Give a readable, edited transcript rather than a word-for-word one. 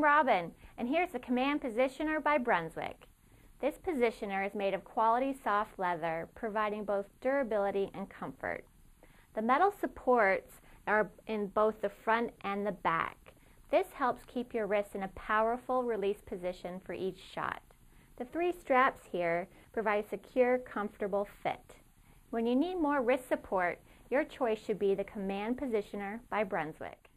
Robin, and here's the Command Positioner by Brunswick. This positioner is made of quality soft leather, providing both durability and comfort. The metal supports are in both the front and the back. This helps keep your wrists in a powerful release position for each shot. The 3 straps here provide a secure, comfortable fit. When you need more wrist support, your choice should be the Command Positioner by Brunswick.